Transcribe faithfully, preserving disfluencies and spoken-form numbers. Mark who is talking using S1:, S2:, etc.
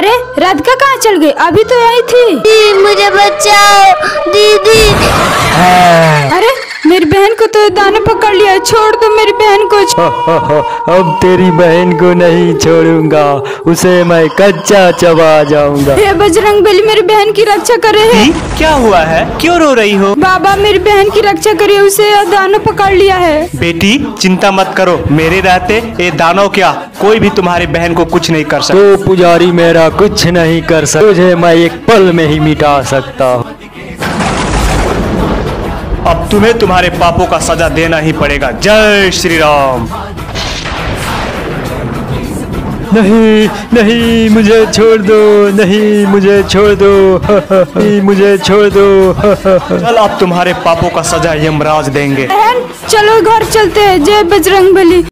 S1: अरे राधिका कहाँ चल गई? अभी तो यही थी।
S2: दी, मुझे बचाओ दीदी।
S1: अरे मेरी बहन को तो दाने पकड़ लिया, छोड़ दो मेरी बहन को।
S3: अब तेरी बहन को नहीं छोड़ूंगा, उसे मैं कच्चा चबा जाऊंगा।
S1: हे बजरंगबली, मेरी बहन की रक्षा करे है।
S4: क्या हुआ है, क्यों रो रही हो?
S1: बाबा मेरी बहन की रक्षा करिए, उसे दानव पकड़ लिया है।
S4: बेटी चिंता मत करो, मेरे रहते ये दानव क्या कोई भी तुम्हारी बहन को कुछ नहीं कर सकता।
S3: तो पुजारी मेरा कुछ नहीं कर सकता, तुझे मैं एक पल में ही मिटा सकता हूँ।
S4: अब तुम्हें तुम्हारे पापों का सजा देना ही पड़ेगा। जय श्री राम।
S3: नहीं नहीं, मुझे छोड़ दो, नहीं मुझे छोड़ दो, नहीं मुझे छोड़ दो।
S4: चल अब तुम्हारे पापों का सजा यमराज देंगे।
S1: बहन चलो घर चलते हैं। जय बजरंगबली।